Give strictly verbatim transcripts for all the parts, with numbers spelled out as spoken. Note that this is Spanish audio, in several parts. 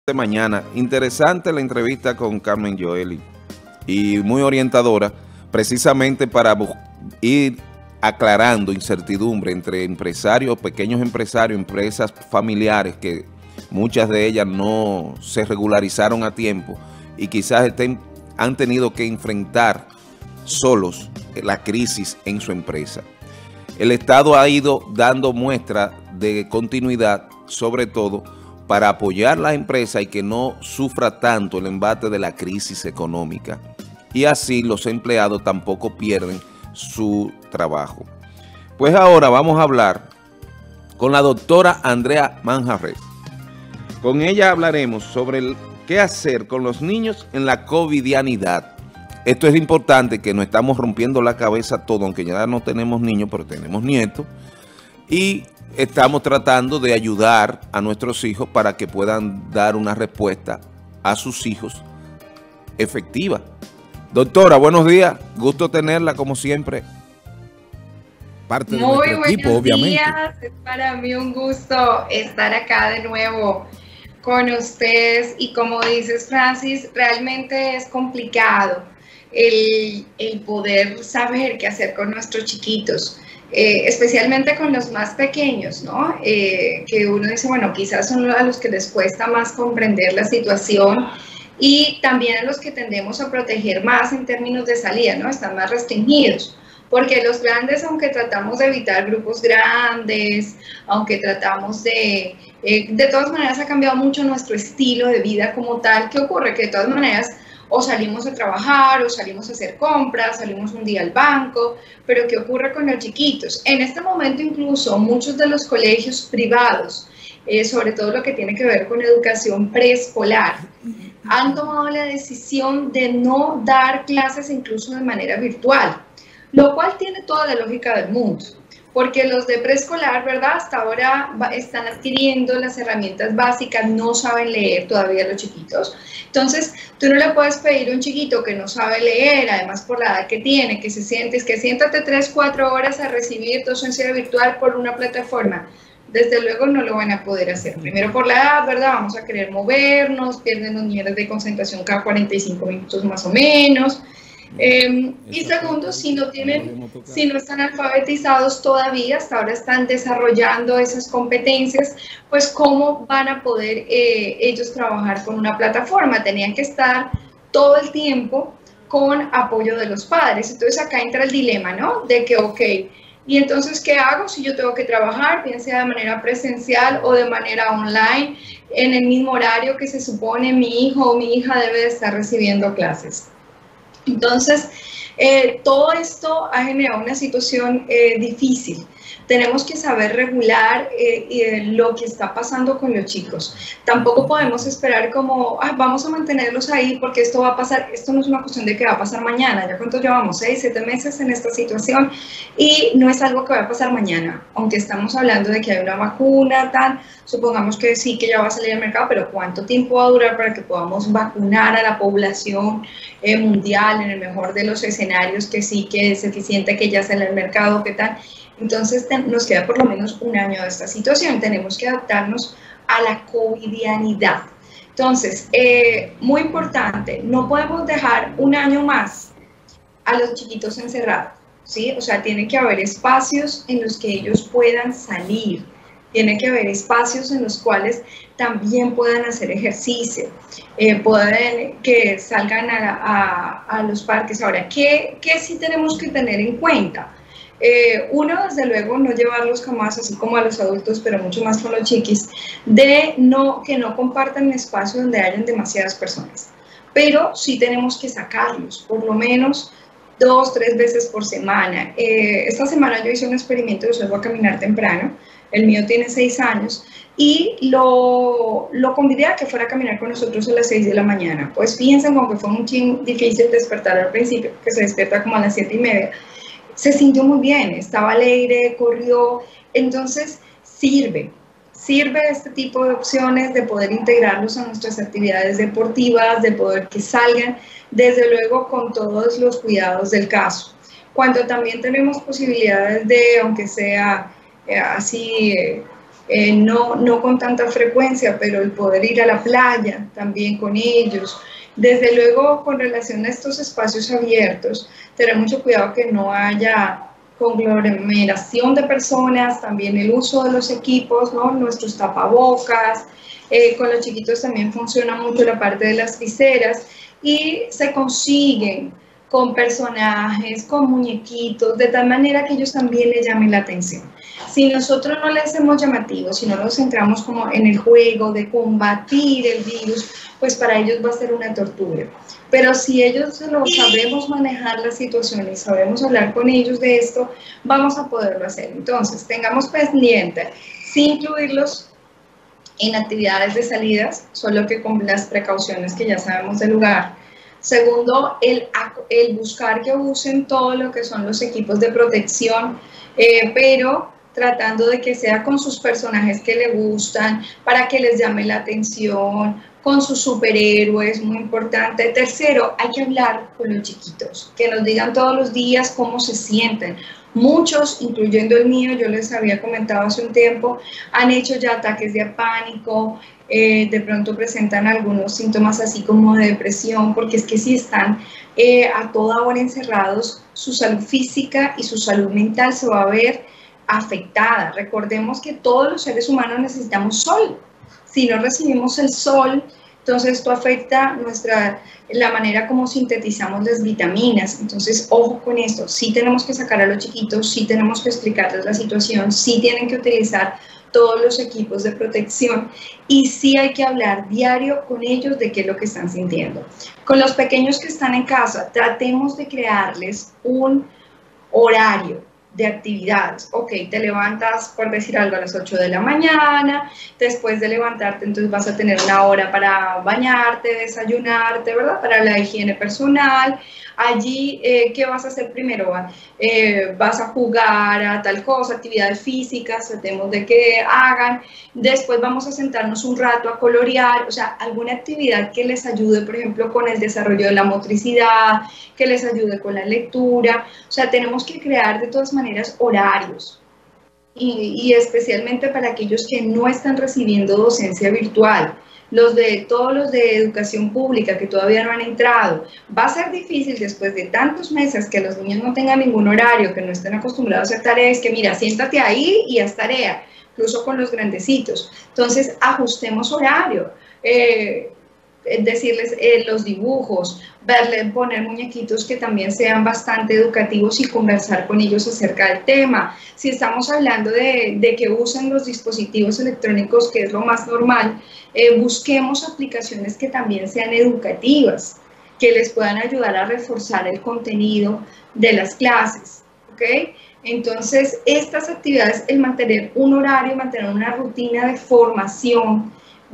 de mañana. Interesante la entrevista con Carmen Joely y muy orientadora, precisamente para ir aclarando incertidumbre entre empresarios, pequeños empresarios, empresas familiares que muchas de ellas no se regularizaron a tiempo y quizás estén, han tenido que enfrentar solos la crisis en su empresa. El Estado ha ido dando muestra de continuidad, sobre todo para apoyar la empresa y que no sufra tanto el embate de la crisis económica. Y así los empleados tampoco pierden su trabajo. Pues ahora vamos a hablar con la doctora Andrea Manjarres. Con ella hablaremos sobre el, qué hacer con los niños en la covidianidad. Esto es importante, que no estamos rompiendo la cabeza todo, aunque ya no tenemos niños, pero tenemos nietos. Y estamos tratando de ayudar a nuestros hijos para que puedan dar una respuesta a sus hijos efectiva. Doctora, buenos días. Gusto tenerla como siempre. Parte de Muy nuestro equipo, obviamente. Días. Es para mí un gusto estar acá de nuevo con ustedes. Y como dices, Francis, realmente es complicado el, el poder saber qué hacer con nuestros chiquitos. Eh, especialmente con los más pequeños, ¿no? Eh, que uno dice, bueno, quizás son a los que les cuesta más comprender la situación y también a los que tendemos a proteger más en términos de salida, ¿no? Están más restringidos, porque los grandes, aunque tratamos de evitar grupos grandes, aunque tratamos de... Eh, de todas maneras ha cambiado mucho nuestro estilo de vida como tal. ¿Qué ocurre? Que de todas maneras o salimos a trabajar, o salimos a hacer compras, salimos un día al banco, pero ¿qué ocurre con los chiquitos? En este momento incluso muchos de los colegios privados, eh, sobre todo lo que tiene que ver con educación preescolar, han tomado la decisión de no dar clases incluso de manera virtual, lo cual tiene toda la lógica del mundo. Porque los de preescolar, ¿verdad? Hasta ahora están adquiriendo las herramientas básicas, no saben leer todavía los chiquitos. Entonces, tú no le puedes pedir a un chiquito que no sabe leer, además por la edad que tiene, que se siente, es que siéntate tres, cuatro horas a recibir docencia virtual por una plataforma. Desde luego no lo van a poder hacer. Primero por la edad, ¿verdad? Vamos a querer movernos, pierden los niveles de concentración cada cuarenta y cinco minutos más o menos. Eh, y segundo, si no tienen, si no están alfabetizados todavía, hasta ahora están desarrollando esas competencias, pues cómo van a poder eh, ellos trabajar con una plataforma. Tenían que estar todo el tiempo con apoyo de los padres. Entonces acá entra el dilema, ¿no? De que, ok, y entonces, ¿qué hago si yo tengo que trabajar, bien sea de manera presencial o de manera online, en el mismo horario que se supone mi hijo o mi hija debe de estar recibiendo clases? Entonces, eh, todo esto ha generado una situación eh, difícil. Tenemos que saber regular eh, eh, lo que está pasando con los chicos. Tampoco podemos esperar como, ah, vamos a mantenerlos ahí porque esto va a pasar. Esto no es una cuestión de que va a pasar mañana. ¿Ya cuánto llevamos? Seis, siete meses en esta situación y no es algo que va a pasar mañana. Aunque estamos hablando de que hay una vacuna, tan, supongamos que sí, que ya va a salir al mercado, pero ¿cuánto tiempo va a durar para que podamos vacunar a la población eh, mundial en el mejor de los escenarios, que sí, que es eficiente, que ya sale al mercado, qué tal? Entonces nos queda por lo menos un año de esta situación, tenemos que adaptarnos a la covidianidad. Entonces, eh, muy importante, no podemos dejar un año más a los chiquitos encerrados, ¿sí? O sea, tiene que haber espacios en los que ellos puedan salir, tiene que haber espacios en los cuales también puedan hacer ejercicio, eh, pueden que salgan a, a, a los parques. Ahora, ¿qué, qué sí tenemos que tener en cuenta? Eh, uno, desde luego, no llevarlos jamás, así como a los adultos, pero mucho más con los chiquis, de no, que no compartan un espacio donde hayan demasiadas personas. Pero sí tenemos que sacarlos, por lo menos dos, tres veces por semana. Eh, esta semana yo hice un experimento, yo salgo a caminar temprano, el mío tiene seis años, y lo, lo convidé a que fuera a caminar con nosotros a las seis de la mañana. Pues fíjense, aunque fue un chin difícil despertar al principio, que se despierta como a las siete y media, se sintió muy bien, estaba alegre, corrió, entonces sirve, sirve este tipo de opciones de poder integrarlos a nuestras actividades deportivas, de poder que salgan, desde luego con todos los cuidados del caso. Cuando también tenemos posibilidades de, aunque sea eh, así, eh, eh, no, no con tanta frecuencia, pero el poder ir a la playa también con ellos. Desde luego, con relación a estos espacios abiertos, tener mucho cuidado que no haya conglomeración de personas, también el uso de los equipos, ¿no? Nuestros tapabocas, eh, con los chiquitos también funciona mucho la parte de las viseras y se consiguen con personajes, con muñequitos, de tal manera que ellos también les llamen la atención. Si nosotros no les hacemos llamativos, si no nos centramos como en el juego de combatir el virus, pues para ellos va a ser una tortura. Pero si ellos lo sabemos manejar la situación y sabemos hablar con ellos de esto, vamos a poderlo hacer. Entonces, tengamos pendiente, sin incluirlos en actividades de salidas, solo que con las precauciones que ya sabemos del lugar. Segundo, el, el buscar que usen todo lo que son los equipos de protección, eh, pero tratando de que sea con sus personajes que le gustan, para que les llame la atención, con sus superhéroes, muy importante. Tercero, hay que hablar con los chiquitos, que nos digan todos los días cómo se sienten. Muchos, incluyendo el mío, yo les había comentado hace un tiempo, han hecho ya ataques de pánico, eh, de pronto presentan algunos síntomas así como de depresión, porque es que si están eh, a toda hora encerrados, su salud física y su salud mental se va a ver afectada. Recordemos que todos los seres humanos necesitamos sol. Si no recibimos el sol, entonces esto afecta nuestra, la manera como sintetizamos las vitaminas. Entonces, ojo con esto, sí tenemos que sacar a los chiquitos, sí tenemos que explicarles la situación, sí tienen que utilizar todos los equipos de protección y sí hay que hablar diario con ellos de qué es lo que están sintiendo. Con los pequeños que están en casa, tratemos de crearles un horario de actividades. Ok, te levantas, por decir algo, a las ocho de la mañana, después de levantarte, entonces vas a tener una hora para bañarte, desayunarte, ¿verdad? Para la higiene personal. Allí, eh, ¿qué vas a hacer primero? Eh, vas a jugar a tal cosa, actividades físicas, tratemos de que hagan. Después vamos a sentarnos un rato a colorear, o sea, alguna actividad que les ayude, por ejemplo, con el desarrollo de la motricidad, que les ayude con la lectura. O sea, tenemos que crear de todas maneras horarios. Y, y especialmente para aquellos que no están recibiendo docencia virtual. Los de, todos los de educación pública que todavía no han entrado, va a ser difícil después de tantos meses que los niños no tengan ningún horario, que no estén acostumbrados a hacer tareas, que mira, siéntate ahí y haz tarea, incluso con los grandecitos. Entonces, ajustemos horario, eh, decirles eh, los dibujos, verles, poner muñequitos que también sean bastante educativos y conversar con ellos acerca del tema. Si estamos hablando de, de que usen los dispositivos electrónicos, que es lo más normal, eh, busquemos aplicaciones que también sean educativas, que les puedan ayudar a reforzar el contenido de las clases, ¿ok? Entonces, estas actividades, el mantener un horario, mantener una rutina de formación,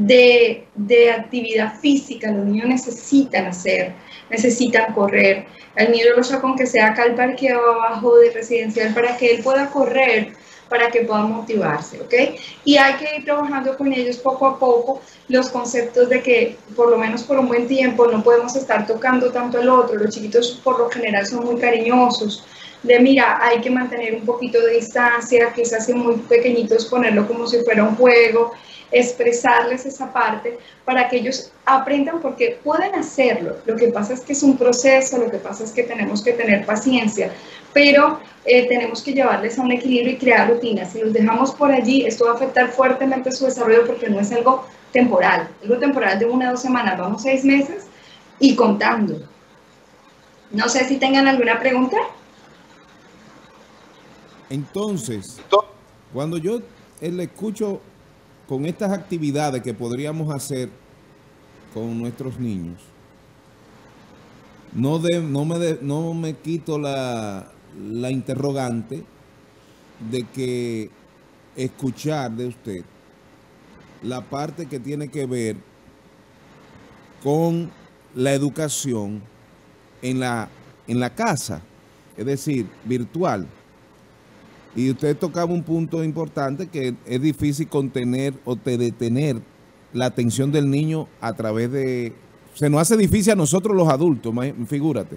De, de actividad física, los niños necesitan hacer, necesitan correr. El niño lo saco aunque sea acá al parque abajo de residencial para que él pueda correr, para que pueda motivarse, ¿ok? Y hay que ir trabajando con ellos poco a poco los conceptos de que por lo menos por un buen tiempo no podemos estar tocando tanto al otro. Los chiquitos por lo general son muy cariñosos, de mira, hay que mantener un poquito de distancia, quizás si muy pequeñitos ponerlo como si fuera un juego, expresarles esa parte para que ellos aprendan, porque pueden hacerlo. Lo que pasa es que es un proceso, lo que pasa es que tenemos que tener paciencia, pero eh, tenemos que llevarles a un equilibrio y crear rutinas. Si los dejamos por allí, esto va a afectar fuertemente su desarrollo porque no es algo temporal, algo temporal de una o dos semanas, vamos seis meses y contando. No sé si tengan alguna pregunta. Entonces, cuando yo le escucho con estas actividades que podríamos hacer con nuestros niños, no, de, no, me, de, no me quito la, la interrogante de que escuchar de usted la parte que tiene que ver con la educación en la, en la casa, es decir, virtual. Y usted tocaba un punto importante, que es difícil contener o te detener la atención del niño a través de... Se nos hace difícil a nosotros los adultos, figúrate.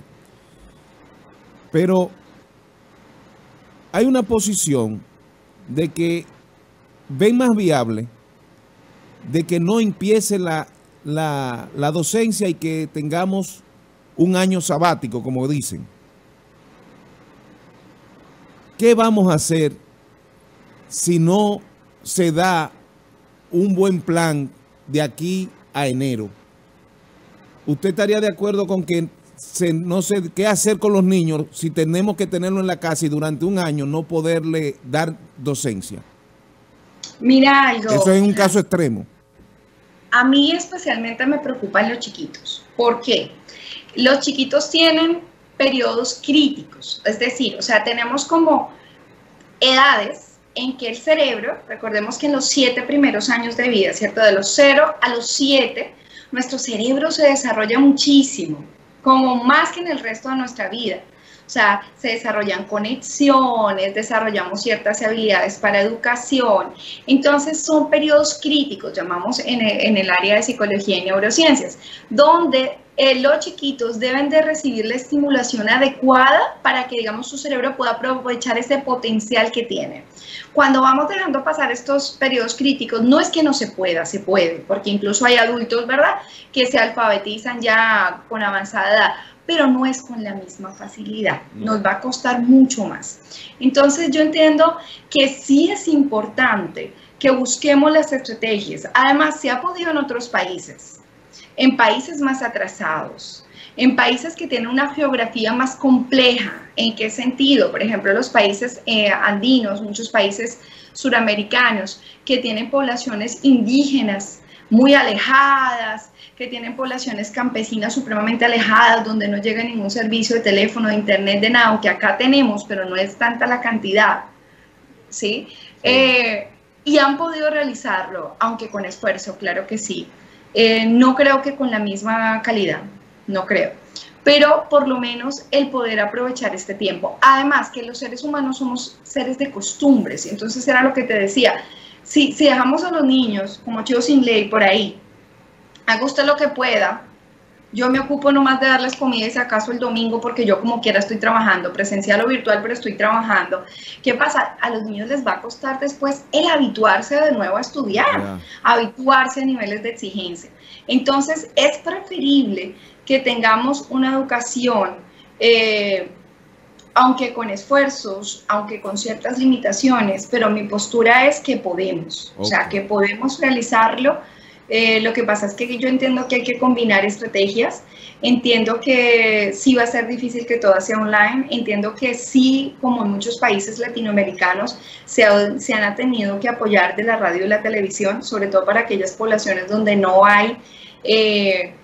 Pero hay una posición de que ven más viable de que no empiece la, la, la docencia y que tengamos un año sabático, como dicen. ¿Qué vamos a hacer si no se da un buen plan de aquí a enero? ¿Usted estaría de acuerdo con que se, no sé qué hacer con los niños si tenemos que tenerlo en la casa y durante un año no poderle dar docencia? Mira algo. Eso es un caso extremo. A mí especialmente me preocupan los chiquitos. ¿Por qué? Los chiquitos tienen periodos críticos, es decir, o sea, tenemos como edades en que el cerebro, recordemos que en los siete primeros años de vida, ¿cierto? De los cero a los siete, nuestro cerebro se desarrolla muchísimo, como más que en el resto de nuestra vida. O sea, se desarrollan conexiones, desarrollamos ciertas habilidades para educación. Entonces, son periodos críticos, llamamos en el, en el área de psicología y neurociencias, donde eh, los chiquitos deben de recibir la estimulación adecuada para que, digamos, su cerebro pueda aprovechar ese potencial que tiene. Cuando vamos dejando pasar estos periodos críticos, no es que no se pueda, se puede, porque incluso hay adultos, ¿verdad?, que se alfabetizan ya con avanzada edad, pero no es con la misma facilidad, nos va a costar mucho más. Entonces yo entiendo que sí es importante que busquemos las estrategias. Además, se ha podido en otros países, en países más atrasados, en países que tienen una geografía más compleja. ¿En qué sentido? Por ejemplo, los países eh, andinos, muchos países suramericanos que tienen poblaciones indígenas muy alejadas, que tienen poblaciones campesinas supremamente alejadas, donde no llega ningún servicio de teléfono, de internet, de nada, que acá tenemos, pero no es tanta la cantidad, ¿sí? Sí. Eh, y han podido realizarlo, aunque con esfuerzo, claro que sí. Eh, no creo que con la misma calidad, no creo. Pero por lo menos el poder aprovechar este tiempo. Además, que los seres humanos somos seres de costumbres, entonces era lo que te decía. Si, si dejamos a los niños como chivos sin ley por ahí, haga usted lo que pueda, yo me ocupo nomás de darles comida y si acaso el domingo porque yo como quiera estoy trabajando, presencial o virtual, pero estoy trabajando. ¿Qué pasa? A los niños les va a costar después el habituarse de nuevo a estudiar, yeah. habituarse a niveles de exigencia. Entonces es preferible que tengamos una educación, eh, aunque con esfuerzos, aunque con ciertas limitaciones, pero mi postura es que podemos, okay. o sea, que podemos realizarlo. Eh, lo que pasa es que yo entiendo que hay que combinar estrategias, entiendo que sí va a ser difícil que todo sea online, entiendo que sí, como en muchos países latinoamericanos, se, ha, se han tenido que apoyar de la radio y la televisión, sobre todo para aquellas poblaciones donde no hay eh,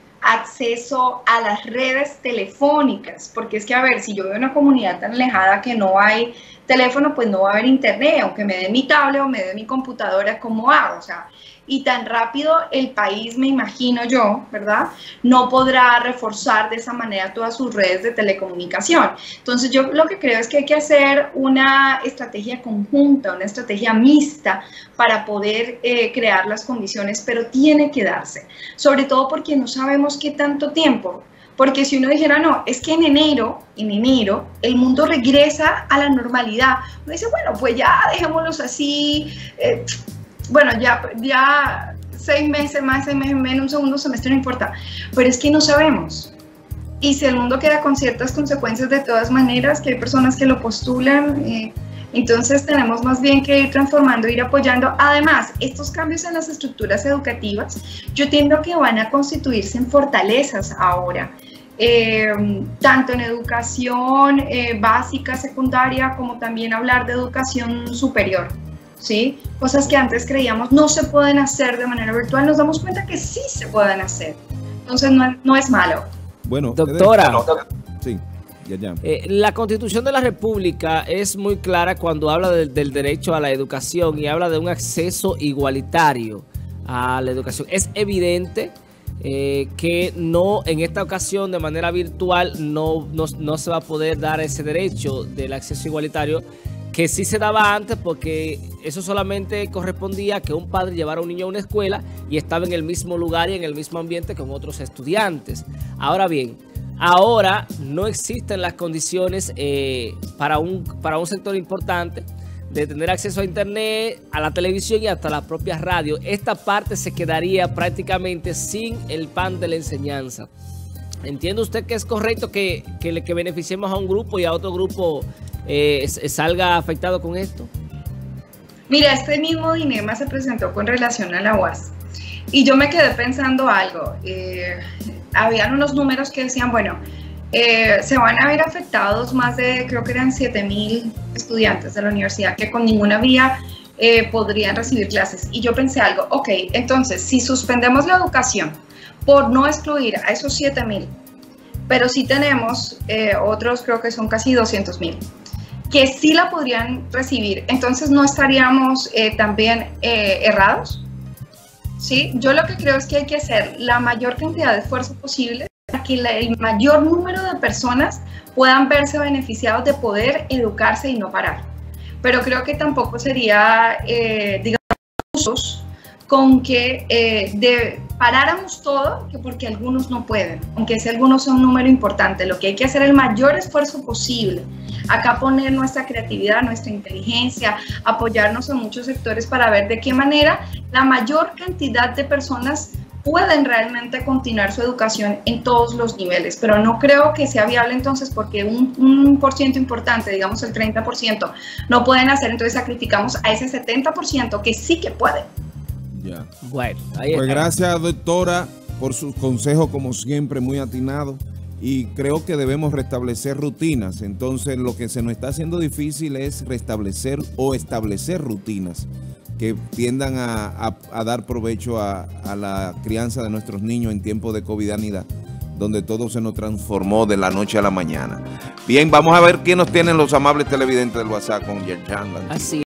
acceso a las redes telefónicas, porque es que, a ver, si yo veo una comunidad tan alejada que no hay teléfono, pues no va a haber internet, aunque me dé mi tablet o me dé mi computadora, ¿cómo hago? O sea, y tan rápido el país, me imagino yo, ¿verdad?, no podrá reforzar de esa manera todas sus redes de telecomunicación. Entonces yo lo que creo es que hay que hacer una estrategia conjunta, una estrategia mixta para poder eh, crear las condiciones, pero tiene que darse, sobre todo porque no sabemos qué tanto tiempo. Porque si uno dijera, no, es que en enero, en enero, el mundo regresa a la normalidad, uno dice, bueno, pues ya dejémoslos así, eh, bueno, ya, ya seis meses más, seis meses menos, un segundo semestre, no importa, pero es que no sabemos. Y si el mundo queda con ciertas consecuencias de todas maneras, que hay personas que lo postulan, eh, entonces tenemos más bien que ir transformando, ir apoyando. Además, estos cambios en las estructuras educativas, yo entiendo que van a constituirse en fortalezas ahora, eh, tanto en educación eh, básica, secundaria, como también hablar de educación superior. ¿Sí? Cosas que antes creíamos no se pueden hacer de manera virtual, nos damos cuenta que sí se pueden hacer. Entonces no, no es malo. Bueno, doctora, sí, ya, ya. Eh, la Constitución de la República es muy clara cuando habla de, del derecho a la educación y habla de un acceso igualitario a la educación. Es evidente eh, que no, en esta ocasión de manera virtual no, no, no se va a poder dar ese derecho del acceso igualitario, que sí se daba antes, porque eso solamente correspondía a que un padre llevara a un niño a una escuela y estaba en el mismo lugar y en el mismo ambiente con otros estudiantes. Ahora bien, ahora no existen las condiciones eh, para, un, para un sector importante de tener acceso a internet, a la televisión y hasta la propia radio. Esta parte se quedaría prácticamente sin el pan de la enseñanza. ¿Entiende usted que es correcto que, que, le, que beneficiemos a un grupo y a otro grupo eh, salga afectado con esto? Mira, este mismo dilema se presentó con relación a la U A S y yo me quedé pensando algo. Eh, habían unos números que decían, bueno, eh, se van a ver afectados más de, creo que eran siete mil estudiantes de la universidad que con ninguna vía eh, podrían recibir clases. Y yo pensé algo, ok, entonces si suspendemos la educación por no excluir a esos siete mil, pero sí tenemos eh, otros, creo que son casi doscientos mil, que sí la podrían recibir, entonces no estaríamos eh, también eh, errados, ¿sí? Yo lo que creo es que hay que hacer la mayor cantidad de esfuerzo posible para que la, el mayor número de personas puedan verse beneficiados de poder educarse y no parar. Pero creo que tampoco sería, eh, digamos, usos con que eh, de, paráramos todo, que porque algunos no pueden, aunque ese algunos son un número importante. Lo que hay que hacer es el mayor esfuerzo posible. Acá poner nuestra creatividad, nuestra inteligencia, apoyarnos en muchos sectores para ver de qué manera la mayor cantidad de personas pueden realmente continuar su educación en todos los niveles, pero no creo que sea viable entonces porque un, un por ciento importante, digamos el treinta por ciento, no pueden hacer, entonces sacrificamos a ese setenta por ciento que sí que pueden. Ya. Bueno, ahí pues está. Gracias, doctora, por sus consejos, como siempre, muy atinados. Y creo que debemos restablecer rutinas. Entonces, lo que se nos está haciendo difícil es restablecer o establecer rutinas que tiendan a, a, a dar provecho a, a la crianza de nuestros niños en tiempo de covidanidad, donde todo se nos transformó de la noche a la mañana. Bien, vamos a ver quién nos tienen los amables televidentes del WhatsApp con Yerjan. Así